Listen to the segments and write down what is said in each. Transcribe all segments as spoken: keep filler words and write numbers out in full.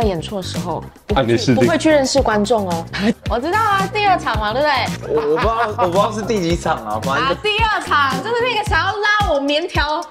演出的时候，不会去、啊、不会去认识观众哦。我知道啊，第二场嘛，对不对？ 我我不知道，我不知道是第几场啊，反正啊，第二场就是那个想要拉我棉条。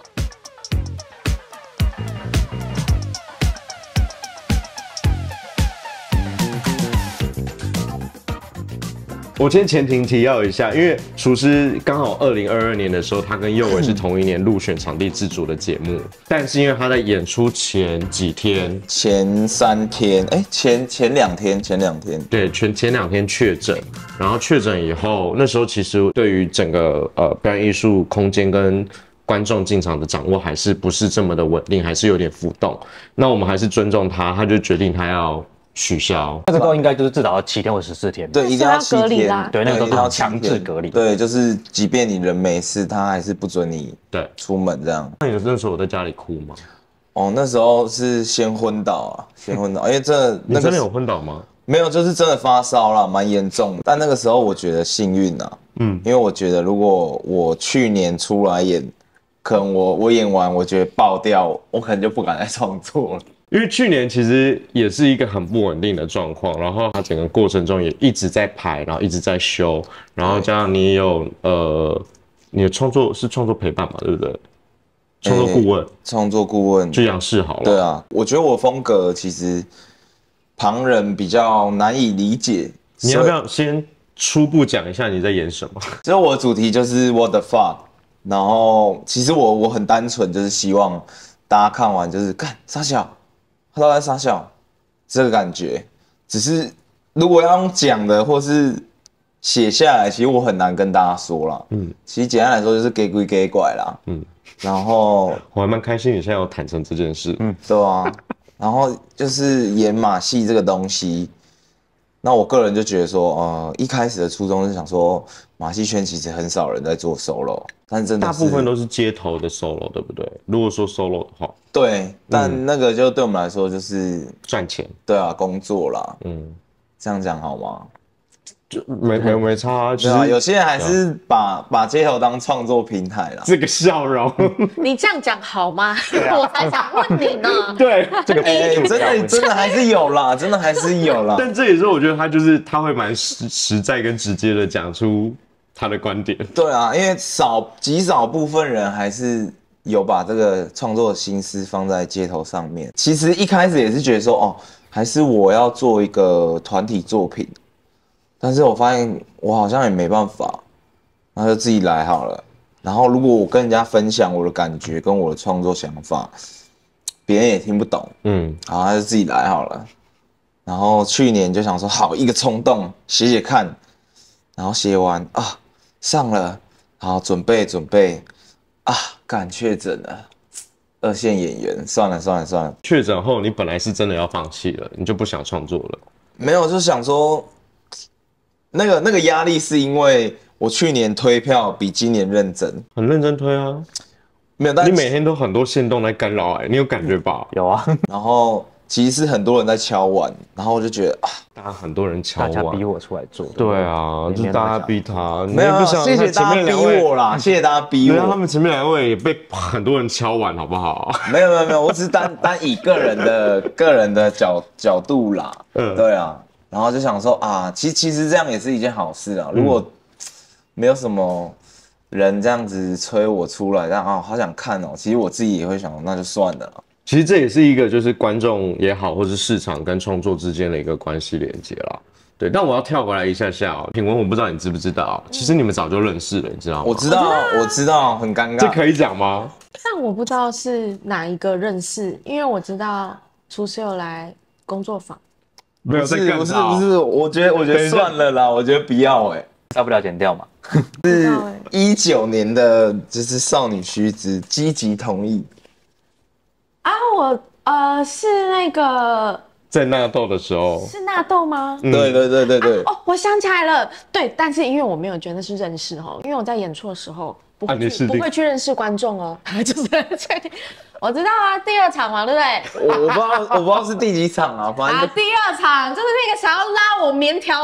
我先前情提要一下，因为厨师刚好二零二二年的时候，他跟佑伟是同一年入选场地自主的节目，但是因为他在演出前几天， 前三天，哎、欸，前前两天，前两天， 对，前前两天确诊，然后确诊以后，那时候其实对于整个呃表演艺术空间跟观众进场的掌握还是不是这么的稳定，还是有点浮动。那我们还是尊重他，他就决定他要取消， 那这个应该就是至少要七天或十四天， 对，一定要七天， 对，那个都是强制隔离， 对，就是即便你人没事，他还是不准你对出门这样。 那你那时候有在家里哭吗？ 哦，那时候是先昏倒啊，先昏倒，因为这你真的有昏倒吗？ 没有，就是真的发烧啦，蛮严重的。但那个时候我觉得幸运啊，嗯，因为我觉得如果我去年出来演，可能我我演完我觉得爆掉，我可能就不敢再创作了。 因为去年其实也是一个很不稳定的状况，然后他整个过程中也一直在排，然后一直在修，然后加上你也有呃，你的创作是创作陪伴嘛，对不对？创作顾问， 创、欸、作顾问， 就杨世豪了。 对啊，我觉得我风格其实旁人比较难以理解。 你要不要先初步讲一下你在演什么？ 其实我的主题就是 What the fuck， 然后其实我我很单纯，就是希望大家看完就是干傻小。他都在傻笑，这个感觉，只是如果要用讲的或是写下来，其实我很难跟大家说啦。嗯，其实简单来说就是给鬼给拐啦。嗯，然后我还蛮开心你现在有坦诚这件事。嗯， 对啊，然后就是演马戏这个东西，那我个人就觉得说，呃，一开始的初衷是想说，马戏圈其实很少人在做 solo， 但真的大部分都是街头的 solo， 对不对？如果说 solo 的话， 对，但那个就对我们来说就是赚钱， 对啊，工作啦，嗯，这样讲好吗？ 就没没没差啊， 对啊，有些人还是把把街头当创作平台啦。 这个笑容， 你这样讲好吗？我才想问你呢。 对，这个哎，真的真的还是有啦，真的还是有啦。 但这也是我觉得他就是他会蛮实实在跟直接的讲出他的观点。 对啊，因为少极少部分人还是有把这个创作的心思放在街头上面。其实一开始也是觉得说，哦，还是我要做一个团体作品。但是我发现我好像也没办法，那就自己来好了。然后如果我跟人家分享我的感觉跟我的创作想法，别人也听不懂，嗯，好，那就自己来好了。然后去年就想说，好，一个冲动写写看，然后写完啊上了，好准备准备啊，干确诊了，二线演员，算了算了算了。 确诊后你本来是真的要放弃了，你就不想创作了？ 没有，就想说。那个那个压力是因为我去年推票比今年认真， 很认真推啊， 没有，但你每天都很多限动在干扰哎、欸，你有感觉吧？ 有啊， 然后其实是很多人在敲碗，然后我就觉得啊， 大家很多人敲碗， 大家逼我出来做， 对啊，就是大家逼他， 没有，谢谢大家逼我啦，谢谢大家逼我， 他们前面两位也被很多人敲碗，好不好？ 没有没有没有，我只是单单以个人的个人的角角度啦，嗯，对啊。然后就想说啊，其其实这样也是一件好事啊。如果没有什么人这样子催我出来，但啊好想看哦，其实我自己也会想，那就算了。 其实这也是一个就是观众也好，或是市场跟创作之间的一个关系连接啦。对，但我要跳回来一下下哦，品文，我不知道你知不知道，其实你们早就认识了，你知道吗？ 我知道，我知道，很尴尬。 这可以讲吗？ 但我不知道是哪一个认识，因为我知道厨师有来工作坊。 没有在干不是不是，我觉得我觉得算了啦，我觉得不要哎、欸， 大不了剪掉嘛。 是一九年的，就是少女须知积极同意啊，我呃是那个在纳豆的时候是纳豆吗？ 嗯、对对对对对、 啊、哦，我想起来了，对，但是因为我没有觉得是认识哦，因为我在演出的时候不会去、啊、不会去认识观众哦，就是确定。我知道啊，第二场嘛，对不对？ 我我不知道，我不知道是第几场啊，反正、 啊，第二场就是那个想要拉我棉条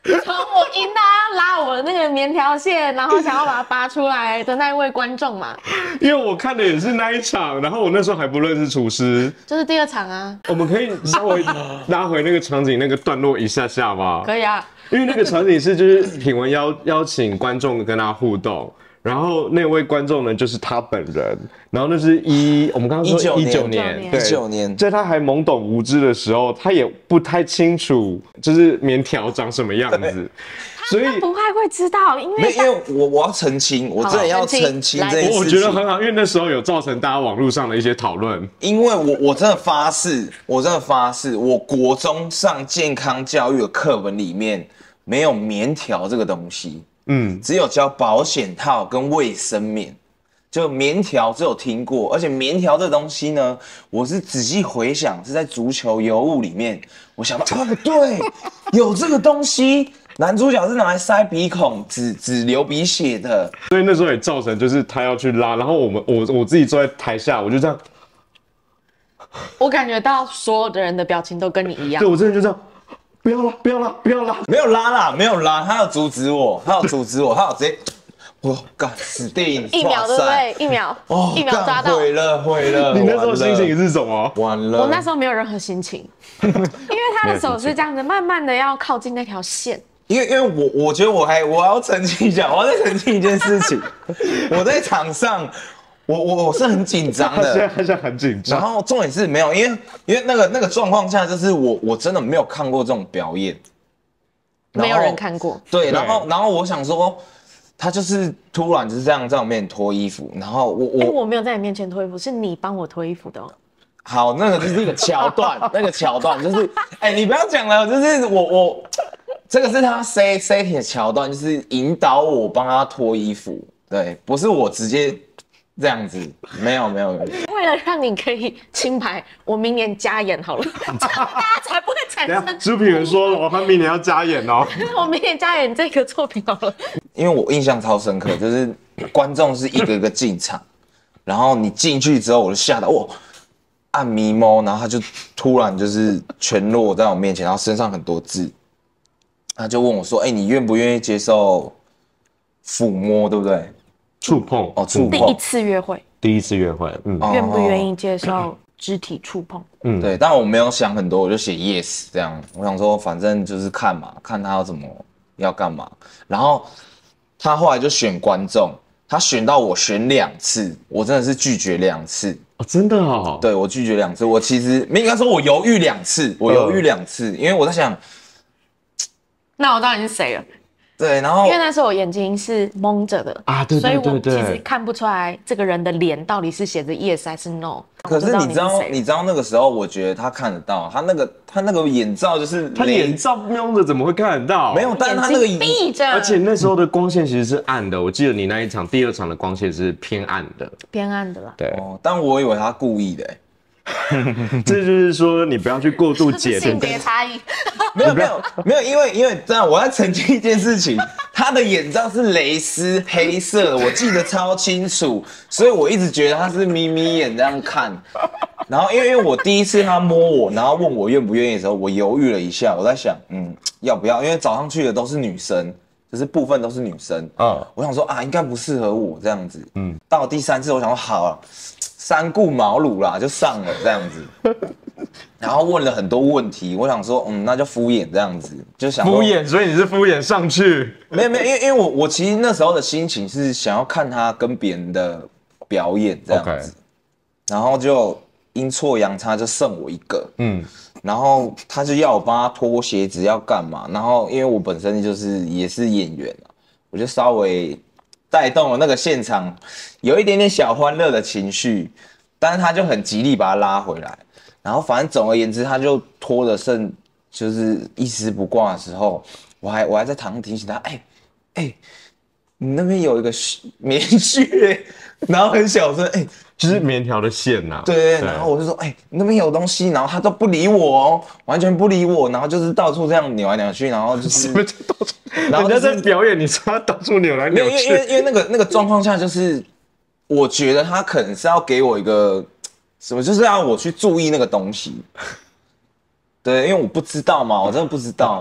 从我赢他拉我的那个棉条线，然后想要把它拔出来的那一位观众嘛。 因为我看的也是那一场，然后我那时候还不认识厨师。 就是第二场啊。 我们可以稍微拉回那个场景那个段落一下下吗？ 可以啊。 因为那个场景是就是品文邀邀请观众跟他互动。然后那位观众呢，就是他本人。然后那是一，我们刚刚说一九年， 对，一九年， 在他还懵懂无知的时候，他也不太清楚，就是棉条长什么样子， 所以他不太会知道，因为因为我我要澄清，我真的要澄清这件事情。 我觉得很好，因为那时候有造成大家网络上的一些讨论。 因为我我真的发誓，我真的发誓，我国中上健康教育的课本里面没有棉条这个东西。嗯，只有教保险套跟卫生棉，就棉条只有听过，而且棉条这东西呢，我是仔细回想，是在足球尤物里面，我想到，啊，对，有这个东西，男主角是拿来塞鼻孔，只只流鼻血的， 所以那时候也造成就是他要去拉，然后我们我我自己坐在台下，我就这样， 我感觉到所有的人的表情都跟你一样， 对我真的就这样。不要拉，不要拉，不要拉！ 没有拉啦，没有拉，他要阻止我，他要阻止我，他要直接，我干死定， 一秒对不对？一秒，哦，一秒抓到， 毁了，毁了！ 你那时候心情是什么？ 完了！ 我那时候没有任何心情，因为他的手是这样子，慢慢的要靠近那条线。 因为因为我我觉得我还我要澄清一下，我要再澄清一件事情，我在场上。我我我是很紧张的， 他现在他现在很紧张。 然后重点是没有，因为因为那个那个状况下，就是我我真的没有看过这种表演， 没有人看过。 对，然后然后我想说，他就是突然就是这样在我面前脱衣服，然后我我、 欸、我没有在你面前脱衣服，是你帮我脱衣服的哦。 好，那个就是一个桥段，那个桥段就是，哎、欸，你不要讲了，就是我我这个是他 say say 的桥段，就是引导我帮他脱衣服，对，不是我直接。这样子没有没有， 为了让你可以清白，我明年加演好了，大家才不会产生。 朱品文说了，他明年要加演哦。 我明年加演这个作品好了。 因为我印象超深刻，就是观众是一个一个进场，然后你进去之后，我就吓到，哇，暗迷蒙，然后他就突然就是全裸在我面前，然后身上很多痣，他就问我说：“哎、欸，你愿不愿意接受抚摸，对不对？” 触碰哦，触碰。 第一次约会， 第一次约会，嗯， 愿不愿意接受肢体触碰？ 嗯，对，但我没有想很多，我就写 yes 这样。我想说，反正就是看嘛，看他要怎么要干嘛。然后他后来就选观众，他选到我选两次，我真的是拒绝两次哦，真的哦。 对，我拒绝两次，我其实没应该说，我犹豫两次，我犹豫两次，因为我在想， 那我到底是谁了？ 对，然后因为那时候我眼睛是蒙着的啊，对对对对， 所以我其实看不出来这个人的脸到底是写着 yes 还是 no。 可是你知道，你知道那个时候，我觉得他看得到，他那个他那个眼罩就是他眼罩蒙着，怎么会看得到？ 没有，但是他那个闭着， 而且那时候的光线其实是暗的。我记得你那一场第二场的光线是偏暗的， 偏暗的啦。 对， 哦，但我以为他故意的、欸。 这就是说，你不要去过度解读性别差异。 没有没有没有，因为因为这样，我要澄清一件事情，他的眼罩是蕾丝黑色的，我记得超清楚，所以我一直觉得他是眯眯眼这样看。然后因为因为我第一次他摸我，然后问我愿不愿意的时候，我犹豫了一下，我在想，嗯，要不要？因为早上去的都是女生，就是部分都是女生，嗯，我想说啊，应该不适合我这样子，嗯，到第三次我想说好了。三顾茅庐啦，就上了这样子，然后问了很多问题，我想说，嗯，那就敷衍这样子，就想敷衍，所以你是敷衍上去？ 没有没有，因为因为我我其实那时候的心情是想要看他跟别人的表演这样子， okay. 然后就阴错阳差就剩我一个，嗯，然后他就要我帮他脱鞋子要干嘛，然后因为我本身就是也是演员啊，我就稍微。带动了那个现场有一点点小欢乐的情绪，但是他就很极力把他拉回来，然后反正总而言之，他就拖得剩就是一丝不挂的时候，我还我还在台上提醒他，哎、欸、哎、欸，你那边有一个棉絮，然后很小声，哎、欸， 就是棉条的线呐、啊。 对对对，然后我就说，哎、欸，你那边有东西，然后他都不理我哦，完全不理我，然后就是到处这样扭来扭去，然后就是， 什么叫到处？然后、就是、人家在表演，你说他到处扭来扭去， 因为因为那个那个状况下，就是我觉得他可能是要给我一个什么，就是要我去注意那个东西。对，因为我不知道嘛，我真的不知道。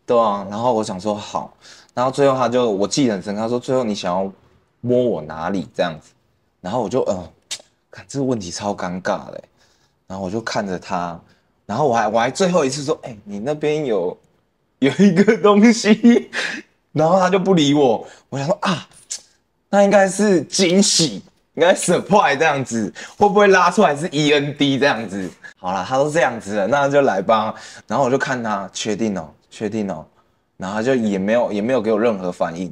对啊，然后我想说好，然后最后他就我记得很深刻，他说最后你想要摸我哪里这样子，然后我就嗯，看这个问题超尴尬的，然后我就看着他，然后我还我还最后一次说，哎、欸，你那边有有一个东西，然后他就不理我，我想说啊，那应该是惊喜，应该 surprise 这样子，会不会拉出来是 E N D 这样子？好啦，他都这样子了，那就来吧。然后我就看他，确定哦，确定哦，然后他就也没有也没有给我任何反应，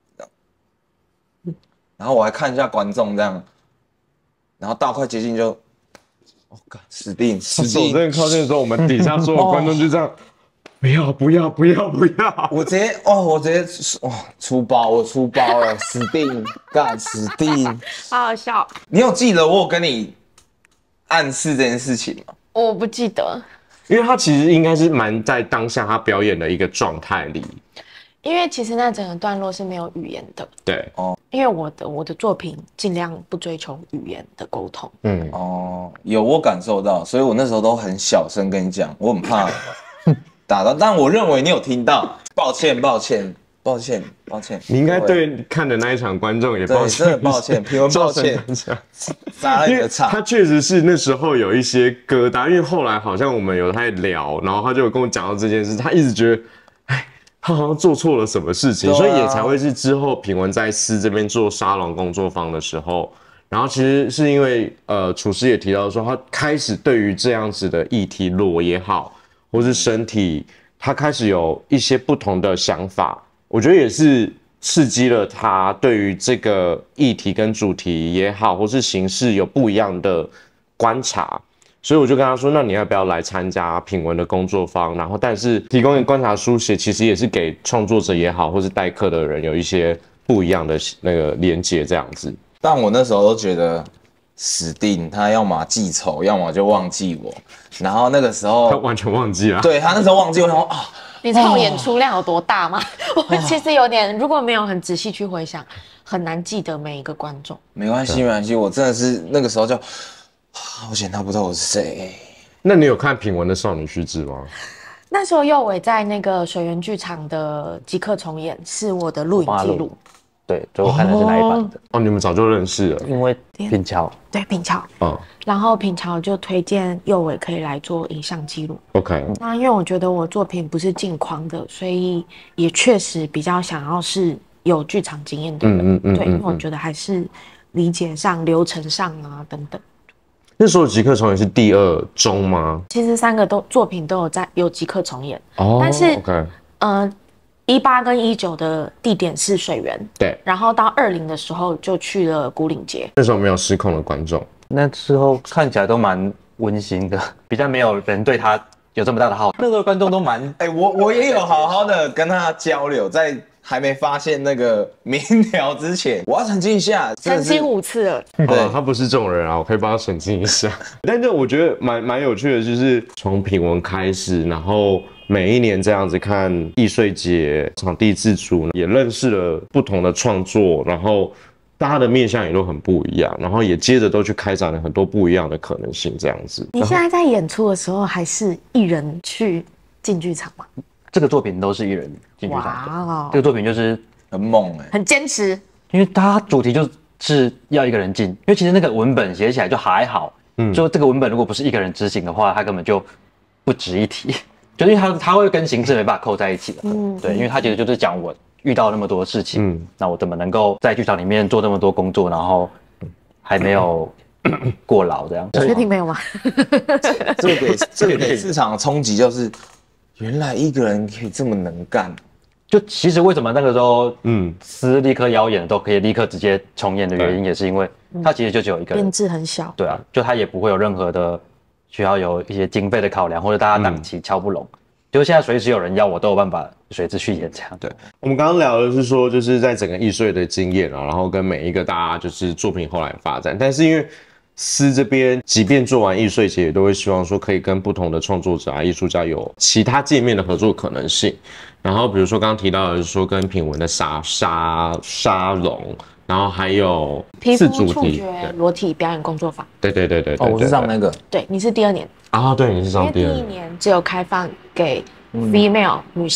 然后我还看一下观众这样，然后到快接近就，哦，干死定死定！ 手真的靠近的时候，我们底下所有观众就这样。哦不要不要不要不要！ 我直接哦，我直接哦出包，我出包了，死定，干死定！ 好好笑。 你有记得我有跟你暗示这件事情吗？ 我不记得， 因为他其实应该是蛮在当下他表演的一个状态里。 因为其实那整个段落是没有语言的。 对哦， 因为我的我的作品尽量不追求语言的沟通。 嗯哦，有我感受到，所以我那时候都很小声跟你讲，我很怕。打到，但我认为你有听到，抱歉，抱歉，抱歉，抱歉。 你应该对看的那一场观众也抱歉， 真的抱歉，评论抱歉，砸了你的场。 他确实是那时候有一些疙瘩，因为后来好像我们有在聊，然后他就有跟我讲到这件事，他一直觉得，哎，他好像做错了什么事情，啊、所以也才会是之后品文在司这边做沙龙工作坊的时候，然后其实是因为呃，厨师也提到说，他开始对于这样子的议题裸也好。或是身体，他开始有一些不同的想法，我觉得也是刺激了他对于这个议题跟主题也好，或是形式有不一样的观察，所以我就跟他说，那你要不要来参加品文的工作坊？然后，但是提供观察书写，其实也是给创作者也好，或是代课的人有一些不一样的那个连结这样子。 但我那时候都觉得。死定，他要么记仇，要么就忘记我。然后那个时候， 他完全忘记了。 对他那时候忘记我，想说啊， 你知道我演出量有多大吗？哦、我其实有点，如果没有很仔细去回想，很难记得每一个观众。 没关系，没关系，我真的是那个时候就，我显他不知道我是谁。 那你有看品文的少女须知吗？ 那时候佑伟在那个水源剧场的即刻重演，是我的录影记录。 对，所以我看的是哪一版的？ 哦，你们早就认识了， 因为品乔， 对品乔， 嗯， 然后品乔就推荐佑伟可以来做影像记录。 OK， 那因为我觉得我作品不是镜框的，所以也确实比较想要是有剧场经验的人，嗯嗯嗯对，因为我觉得还是理解上、流程上啊等等。 那时候即刻重演是第二中吗？ 其实三个都作品都有在有即刻重演， 哦， 但是 OK， 呃。一八跟一九的地点是水源， 对， 然后到二零的时候就去了牯岭街。 那时候没有失控的观众， 那时候看起来都蛮温馨的，比较没有人对他有这么大的好。那时候观众都蛮…… 哎、欸，我我也有好好的跟他交流，在还没发现那个民调之前，我要澄清一下， 澄清五次了。 好了，他不是这种人啊，我可以帮他澄清一下。但是我觉得蛮蛮有趣的，就是从品文开始，然后。每一年这样子看艺穗节场地自主，也认识了不同的创作，然后大家的面向也都很不一样，然后也接着都去开展了很多不一样的可能性，这样子。 你现在在演出的时候还是艺人去进剧场吗？ 这个作品都是艺人进剧场的。哇，这个作品就是很猛哎、欸， 很坚持， 因为它主题就是要一个人进，因为其实那个文本写起来就还好，嗯，就这个文本如果不是一个人执行的话，它根本就不值一提。就是因为他他会跟形式没办法扣在一起的，嗯，对，因为他其实就是讲我遇到那么多事情，嗯，那我怎么能够在剧场里面做那么多工作，然后还没有过劳这样？ 确定没有吗？ 这个给这个给市场的冲击就是，原来一个人可以这么能干。 就其实为什么那个时候，嗯，司立刻邀演都可以立刻直接重演的原因，也是因为他其实就只有一个人， 编制很小， 对啊，就他也不会有任何的。需要有一些经费的考量，或者大家档期敲不拢，嗯、就现在随时有人要我，都有办法随之去演这样。 对，我们刚刚聊的是说，就是在整个艺穗的经验啊，然后跟每一个大家就是作品后来发展，但是因为司这边，即便做完艺穗节，也都会希望说可以跟不同的创作者啊、艺术家有其他界面的合作可能性。然后比如说刚刚提到的是说跟品文的沙沙沙龙。然后还有皮肤触觉裸体表演工作坊， 对对对对对， 哦，我是上那个， 对，你是第二年啊，对，你是上第二年， 因为第一年只有开放给 female、嗯、女性，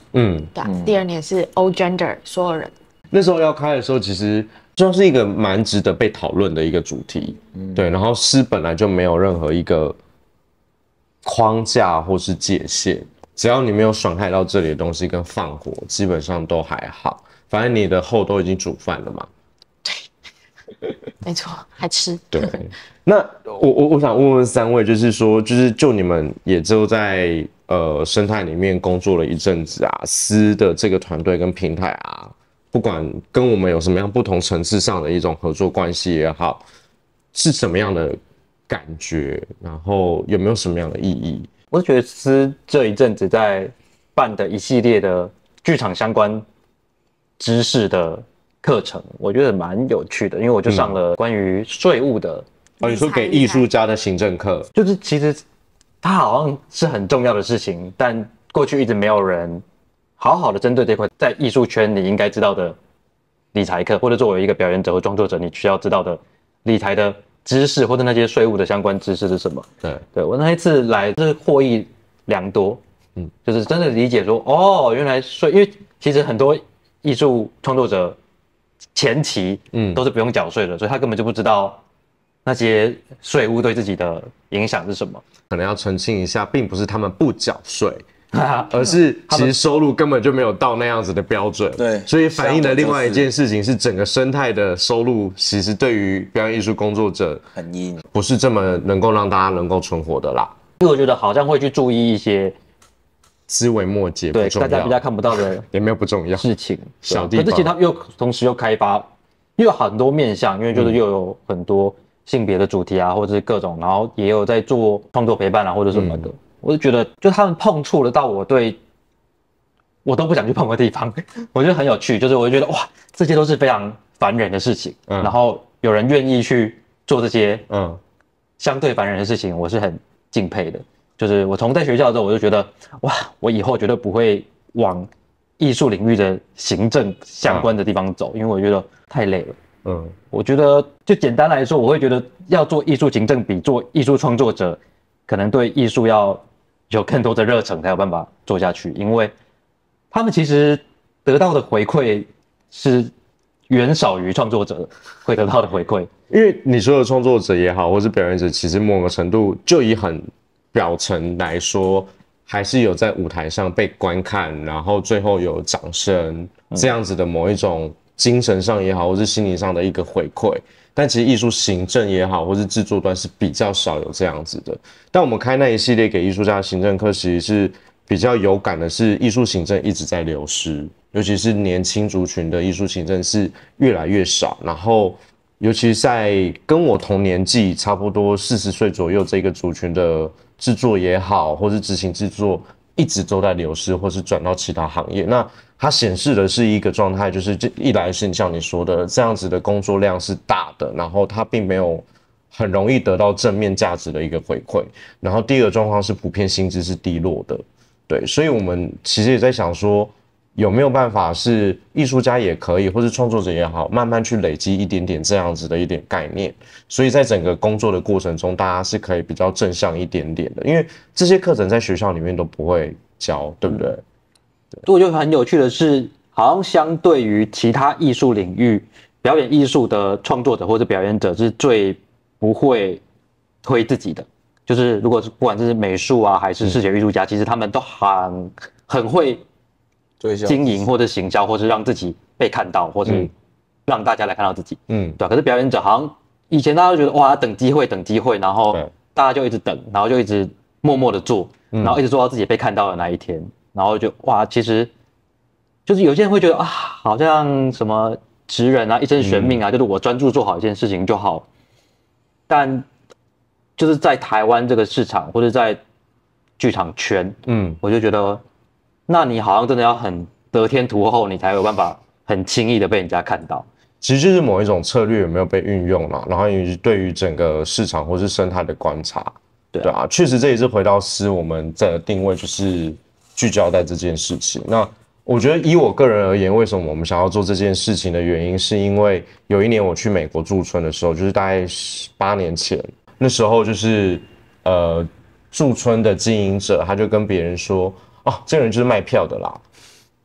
嗯，对啊，嗯、第二年是 all gender 所有人。 那时候要开的时候，其实就是一个蛮值得被讨论的一个主题，嗯、对。然后诗本来就没有任何一个框架或是界限，只要你没有损害到这里的东西跟放火，基本上都还好。反正你的后都已经煮饭了嘛。 对，没错，还吃。 对，那我我我想问问三位，就是说，就是就你们也就在呃生态里面工作了一阵子啊，诗的这个团队跟平台啊。不管跟我们有什么样不同层次上的一种合作关系也好，是什么样的感觉，然后有没有什么样的意义？ 我觉得诗这一阵子在办的一系列的剧场相关知识的课程，我觉得蛮有趣的，因为我就上了关于税务的。 嗯、哦，你说给艺术家的行政课， 就是其实它好像是很重要的事情，但过去一直没有人好好的针对这块，在艺术圈你应该知道的理财课，或者作为一个表演者或创作者，你需要知道的理财的知识，或者那些税务的相关知识是什么？对，对我那一次来是获益良多，嗯，就是真的理解说，哦，原来税，因为其实很多艺术创作者前期嗯都是不用缴税的，所以他根本就不知道那些税务对自己的影响是什么。 可能要澄清一下，并不是他们不缴税。而是其实收入根本就没有到那样子的标准， 对， 所以反映的另外一件事情是，整个生态的收入其实对于表演艺术工作者很阴， 不是这么能够让大家能够存活的啦。 因为我觉得好像会去注意一些枝微末节， 对大家比较看不到的也没有不重要事情， 小地方。 可是其实他又同时又开发，又有很多面向，因为就是又有很多性别的主题啊，或者是各种，然后也有在做创作陪伴啊，或者什么的。嗯，我就觉得，就他们碰触了到我对我都不想去碰的地方，我觉得很有趣。就是我就觉得哇，这些都是非常烦人的事情，嗯、然后有人愿意去做这些嗯相对烦人的事情，我是很敬佩的。就是我从在学校之后，我就觉得哇，我以后绝对不会往艺术领域的行政相关的地方走，嗯、因为我觉得太累了。嗯，我觉得就简单来说，我会觉得要做艺术行政比做艺术创作者，可能对艺术要有更多的热忱才有办法做下去，因为他们其实得到的回馈是远少于创作者会得到的回馈。 因为你说的创作者也好，或是表演者，其实某个程度就以很表层来说，还是有在舞台上被观看，然后最后有掌声这样子的某一种精神上也好，或是心理上的一个回馈。但其实艺术行政也好，或是制作端是比较少有这样子的。但我们开那一系列给艺术家的行政课，其实是比较有感的是，艺术行政一直在流失，尤其是年轻族群的艺术行政是越来越少。然后，尤其在跟我同年纪，差不多四十岁左右这个族群的制作也好，或是执行制作，一直都在流失，或是转到其他行业。那它显示的是一个状态，就是这一来是像你说的这样子的工作量是大的，然后它并没有很容易得到正面价值的一个回馈。然后第二个状况是普遍薪资是低落的，对，所以我们其实也在想说，有没有办法是艺术家也可以，或是创作者也好，慢慢去累积一点点这样子的一点概念。所以在整个工作的过程中，大家是可以比较正向一点点的，因为这些课程在学校里面都不会教，对不对？ 对，我觉得很有趣的是，好像相对于其他艺术领域，表演艺术的创作者或者表演者是最不会推自己的。就是如果是不管是美术啊，还是视觉艺术家，嗯、其实他们都很很会经营或者行销，或是让自己被看到，或是让大家来看到自己。嗯，对、啊。可是表演者好像以前大家都觉得哇，等机会，等机会，然后大家就一直等，然后就一直默默的做，然后一直做到自己被看到的那一天。然后就哇，其实就是有些人会觉得啊，好像什么职人啊，一生悬命啊，嗯、就是我专注做好一件事情就好。但就是在台湾这个市场，或者在剧场圈，嗯，我就觉得，那你好像真的要很得天独厚，你才有办法很轻易的被人家看到。 其实就是某一种策略有没有被运用啦，然后以及对于整个市场或是生态的观察，对啊，确实这也是回到诗我们的定位，就是聚焦在这件事情。那我觉得以我个人而言，为什么我们想要做这件事情的原因，是因为有一年我去美国驻村的时候，就是大概八年前，那时候就是呃驻村的经营者他就跟别人说，哦，这个人就是卖票的啦。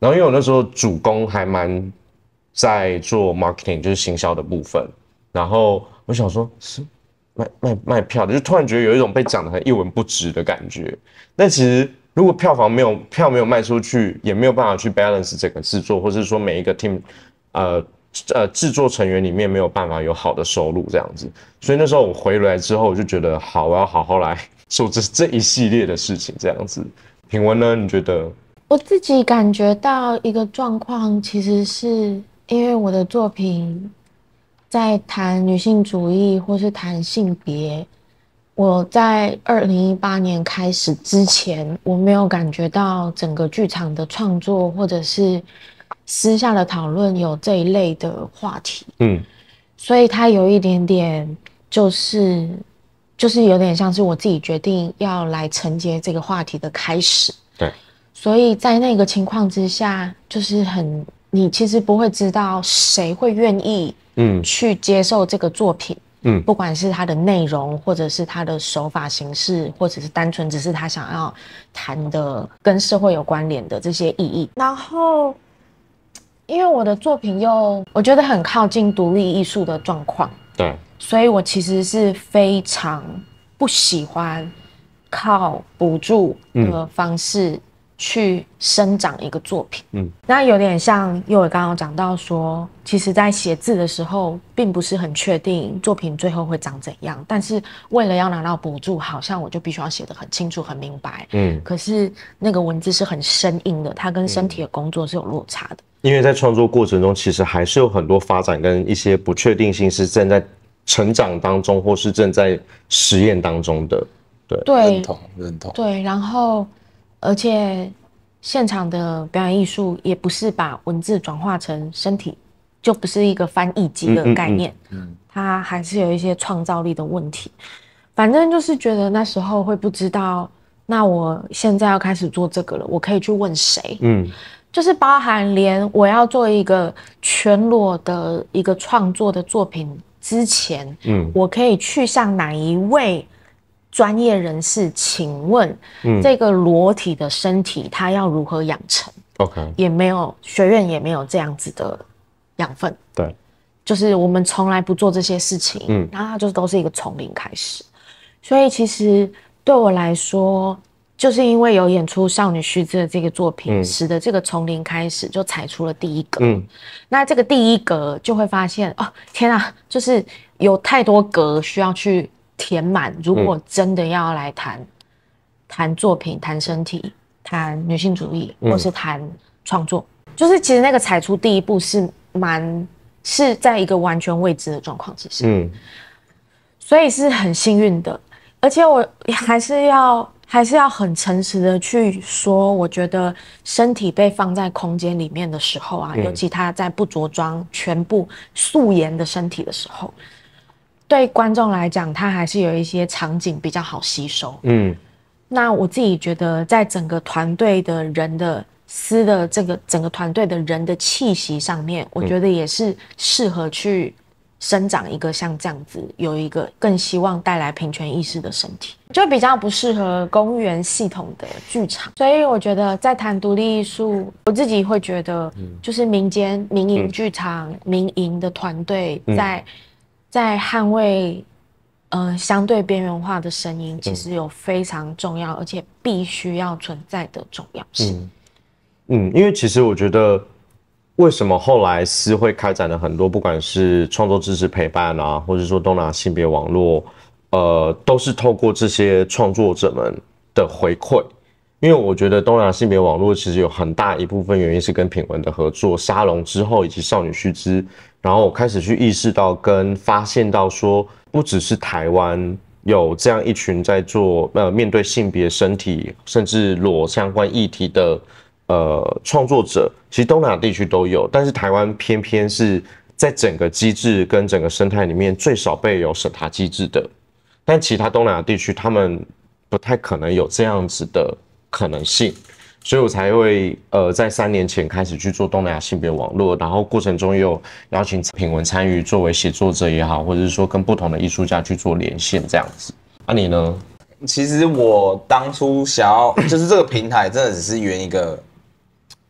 然后因为我那时候主攻还蛮在做 marketing， 就是行销的部分。然后我想说，是卖卖卖票的，就突然觉得有一种被讲得很一文不值的感觉。但其实如果票房没有票没有卖出去，也没有办法去 balance 整个制作，或是说每一个 team 呃呃制作成员里面没有办法有好的收入这样子。所以那时候我回来之后，我就觉得好，我要好好来做这这一系列的事情这样子。品文呢？你觉得？ 我自己感觉到一个状况，其实是因为我的作品在谈女性主义或是谈性别，我在二零一八年开始之前，我没有感觉到整个剧场的创作或者是私下的讨论有这一类的话题。嗯，所以它有一点点就是就是有点像是我自己决定要来承接这个话题的开始。 对， 所以在那个情况之下，就是很你其实不会知道谁会愿意嗯去接受这个作品。嗯，不管是它的内容，或者是它的手法形式，或者是单纯只是他想要谈的跟社会有关联的这些意义。然后，因为我的作品又我觉得很靠近独立艺术的状况， 对， 所以我其实是非常不喜欢靠补助的方式去生长一个作品。嗯，那有点像佑伟刚刚讲到说，其实在写字的时候并不是很确定作品最后会长怎样，但是为了要拿到补助，好像我就必须要写得很清楚很明白。嗯，可是那个文字是很生硬的，它跟身体的工作是有落差的。 因为在创作过程中，其实还是有很多发展跟一些不确定性是正在成长当中，或是正在实验当中的。对， 对， 认同认同。 对，然后而且现场的表演艺术也不是把文字转化成身体，就不是一个翻译机的概念。嗯，嗯嗯它还是有一些创造力的问题。反正就是觉得那时候会不知道，那我现在要开始做这个了，我可以去问谁？嗯，就是包含连我要做一个全裸的一个创作的作品之前，嗯，我可以去向哪一位专业人士请问，嗯，这个裸体的身体它要如何养成 ？OK， 也没有学院也没有这样子的养分， 对， 就是我们从来不做这些事情，嗯，然后它就都是一个从零开始，所以其实对我来说，就是因为有演出《少女须知》的这个作品，嗯，使得这个从零开始就踩出了第一格，嗯，那这个第一格就会发现，哦，天啊，就是有太多格需要去填满。如果真的要来谈谈作品、谈身体、谈女性主义，或是谈创作，嗯，就是其实那个踩出第一步是蛮是在一个完全未知的状况之下，嗯，所以是很幸运的。而且我还是要还是要很诚实的去说，我觉得身体被放在空间里面的时候啊，嗯，尤其他在不着装、全部素颜的身体的时候。对观众来讲，它还是有一些场景比较好吸收。嗯，那我自己觉得，在整个团队的人的司的这个整个团队的人的气息上面，我觉得也是适合去生长一个像这样子，有一个更希望带来平权意识的身体，就比较不适合公务员系统的剧场。所以我觉得，在谈独立艺术，我自己会觉得，就是民间民营剧场、嗯、民营的团队在。嗯在捍卫，呃，相对边缘化的声音，其实有非常重要，而且必须要存在的重要性。 嗯，嗯，因为其实我觉得，为什么后来司会开展了很多，不管是创作支持陪伴啊，或者说东南亚性别网络，呃，都是透过这些创作者们的回馈。因为我觉得东南亚性别网络其实有很大一部分原因是跟品文的合作，沙龙之后以及少女须知。然后我开始去意识到跟发现到说，不只是台湾有这样一群在做呃面对性别身体甚至裸相关议题的呃创作者，其实东南亚地区都有，但是台湾偏偏是在整个机制跟整个生态里面最少被有审查机制的，但其他东南亚地区他们不太可能有这样子的可能性。所以我才会呃在三年前开始去做东南亚性别网络，然后过程中也有邀请品文参与，作为写作者也好，或者是说跟不同的艺术家去做连线这样子。啊，你呢？ 其实我当初想要，就是这个平台真的只是圆一个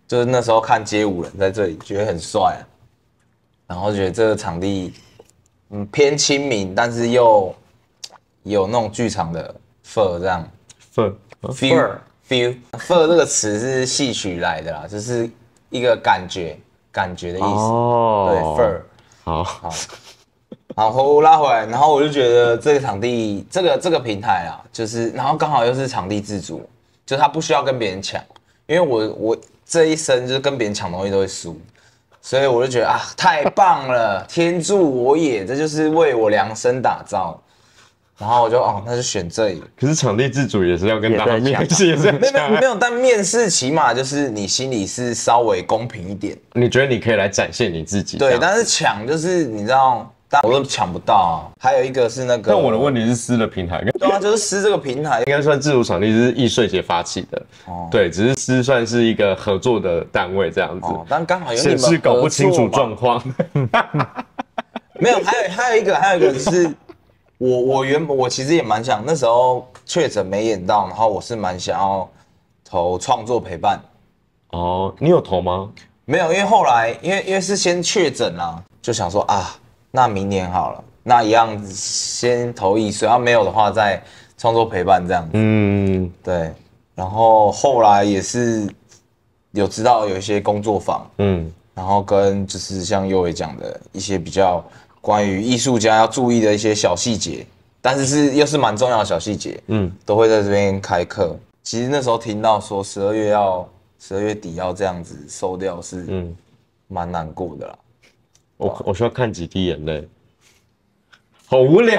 就是那时候看街舞人在这里，觉得很帅、啊，然后觉得这个场地嗯偏亲民，但是又有那种剧场的 feel 这样 feel feel feel feel 这个词是戏曲来的啦，就是一个感觉感觉的意思。哦，对 feel 好好。好，我拉回来，然后我就觉得这个场地，这个这个平台啊，就是然后刚好又是场地自主，就是他不需要跟别人抢，因为我我这一生就是跟别人抢东西都会输，所以我就觉得啊，太棒了，天助我也，这就是为我量身打造。然后我就哦，那就选这里。 可是场地自主也是要跟大家面试，也是没有没有，但面试起码就是你心里是稍微公平一点。 你觉得你可以来展现你自己？ 对，但是抢就是你知道。但我都抢不到啊！还有一个是那个， 但我的问题是私的平台， 对啊，就是私这个平台应该算自主场地，是艺税节发起的，哦，对，只是私算是一个合作的单位这样子，哦， 但刚好有你们是搞不清楚状况。 没有，还有还有一个，还有一个是我我原本我其实也蛮想，那时候确诊没演到，然后我是蛮想要投创作陪伴。 哦，你有投吗？ 没有，因为后来因为因为是先确诊啦。就想说啊，那明年好了，那一样先投艺术，要没有的话再创作陪伴这样子。嗯，对。然后后来也是有知道有一些工作坊，嗯，然后跟就是像佑伟讲的一些比较关于艺术家要注意的一些小细节，但是是又是蛮重要的小细节，嗯，都会在这边开课。其实那时候听到说十二月要十二月底要这样子收掉是，嗯，蛮难过的啦。 我我需要看几滴眼泪，好无聊。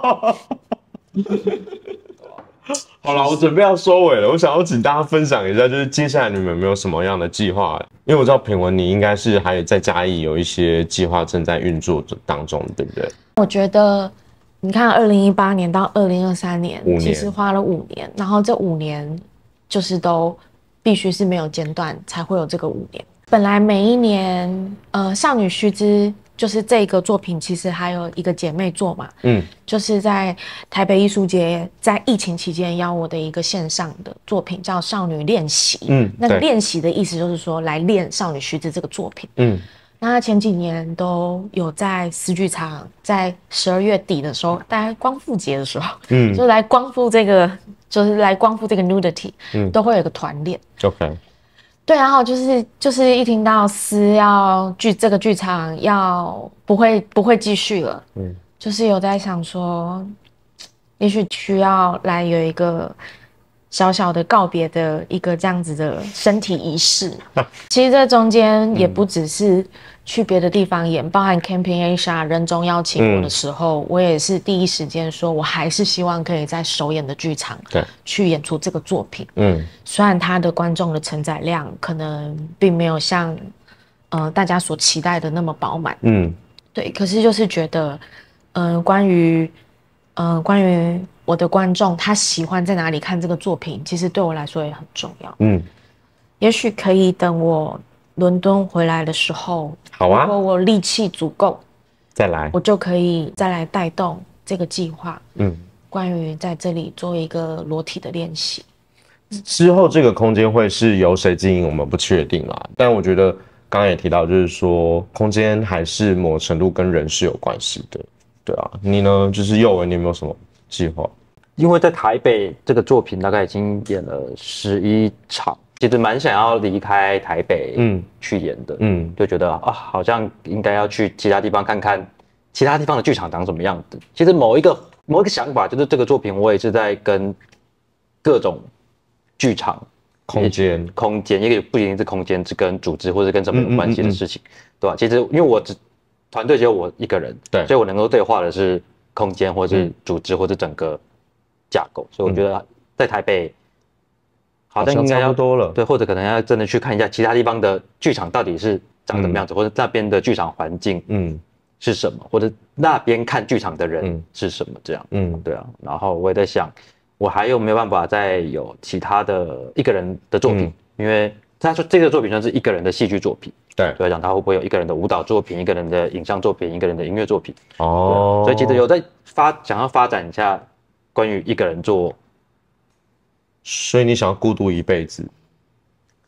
好了，我准备要收尾了。我想要请大家分享一下，就是接下来你们有没有什么样的计划？因为我知道品文你应该是还有在嘉义有一些计划正在运作当中，对不对？ 我觉得你看，二零一八年到二零二三年，其实花了五年，然后这五年就是都必须是没有间断，才会有这个五年。本来每一年，呃，少女须知就是这个作品，其实还有一个姐妹作嘛，嗯，就是在台北艺术节在疫情期间邀我的一个线上的作品，叫《少女练习》，嗯，那个练习的意思就是说来练少女须知这个作品，嗯，那他前几年都有在思剧场，在十二月底的时候，大概光复节的时候，嗯，就来光复这个，就是来光复这个 nudity，嗯，都会有一个团练 ，OK。 对，然后就是就是一听到思要剧这个剧场要不会不会继续了，嗯，就是有在想说，也许需要来有一个小小的告别的一个这样子的身体仪式。其实这中间也不只是去别的地方演，包含 Camping Asia 人中邀请我的时候，嗯、我也是第一时间说，我还是希望可以在首演的剧场去演出这个作品。嗯，虽然它的观众的承载量可能并没有像呃大家所期待的那么饱满。嗯，对，可是就是觉得，嗯、呃，关于呃关于我的观众他喜欢在哪里看这个作品，其实对我来说也很重要。嗯，也许可以等我伦敦回来的时候， 好啊， 如果我力气足够， 再来， 我就可以再来带动这个计划。嗯，关于在这里做一个裸体的练习。 之后这个空间会是由谁经营，我们不确定啦。但我觉得刚刚也提到，就是说空间还是某程度跟人是有关系的。对啊，你呢？就是佑文，你有没有什么计划？ 因为在台北这个作品大概已经演了十一场。其实蛮想要离开台北，嗯，去演的，嗯，就觉得啊，好像应该要去其他地方看看，其他地方的剧场长什么样子。其实某一个某一个想法，就是这个作品我也是在跟各种剧场空间空间，一个不一定是空间，是跟组织或者跟什么有关系的事情，嗯嗯嗯嗯对吧？其实因为我只团队只有我一个人，对，所以我能够对话的是空间或者是组织或者整个架构，所以我觉得在台北。好像应该要多了， 对，或者可能要真的去看一下其他地方的剧场到底是长什么样子，嗯、或者那边的剧场环境嗯是什么，或者那边看剧场的人是什么这样，嗯，对啊。然后我也在想，我还有没有办法再有其他的一个人的作品？嗯、因为他说这个作品算是一个人的戏剧作品， 对， 对来讲他会不会有一个人的舞蹈作品、一个人的影像作品、一个人的音乐作品？哦，所以其实有在发想要发展一下关于一个人做。 所以你想要孤独一辈子？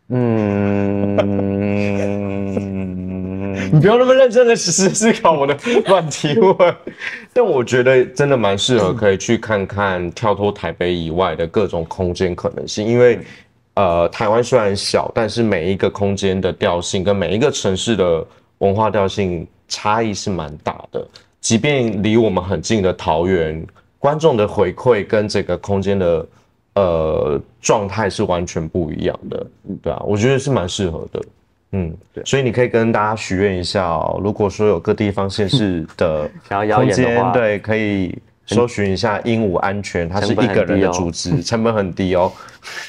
嗯，你不要那么认真的思思考我的乱提问。但我觉得真的蛮适合可以去看看跳脱台北以外的各种空间可能性，因为呃，台湾虽然小，但是每一个空间的调性跟每一个城市的文化调性差异是蛮大的。即便离我们很近的桃园，观众的回馈跟这个空间的呃状态是完全不一样的，对啊，我觉得是蛮适合的。嗯，对，所以你可以跟大家许愿一下哦，如果说有各地方县市的空间，对，可以搜寻一下鹦鹉安全，它是一个人的组织，成本很低哦。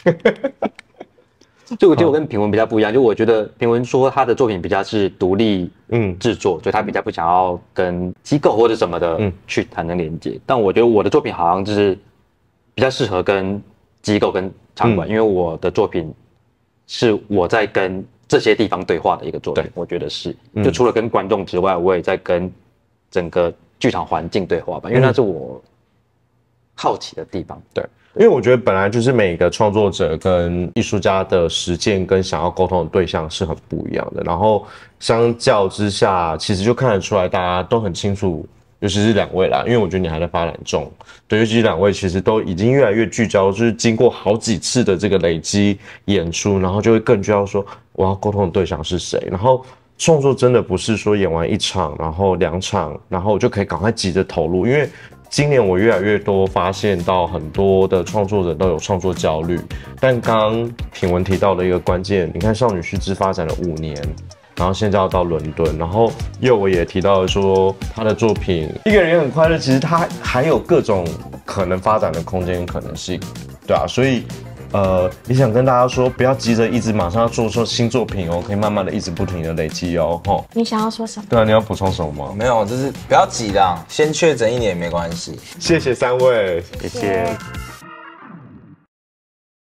就我觉得我跟品文比较不一样，就我觉得品文说他的作品比较是独立嗯制作，所以他比较不想要跟机构或者什么的嗯去产生连接。但我觉得我的作品好像就是比较适合跟机构跟场馆，嗯、因为我的作品是我在跟这些地方对话的一个作品，我觉得是，就除了跟观众之外，我也在跟整个剧场环境对话吧，因为那是我好奇的地方。 对。因为我觉得本来就是每个创作者跟艺术家的实践跟想要沟通的对象是很不一样的，然后相较之下，其实就看得出来大家都很清楚，尤其是两位啦，因为我觉得你还在发展中，对，尤其是两位其实都已经越来越聚焦，就是经过好几次的这个累积演出，然后就会更聚焦说我要沟通的对象是谁，然后创作真的不是说演完一场，然后两场，然后我就可以赶快急着投入，因为今年我越来越多发现到很多的创作者都有创作焦虑，但刚刚品文提到的一个关键，你看少女须知发展了五年，然后现在要到伦敦，然后佑我也提到了说他的作品一个人也很快乐，其实他还有各种可能发展的空间可能性，对啊，所以呃，也想跟大家说，不要急着一直马上要做出新作品哦，可以慢慢的一直不停的累积哦，吼。 你想要说什么？ 对啊，你要补充什么吗？ 没有，就是不要急啦，先确诊一年也没关系。 谢谢三位， 谢谢。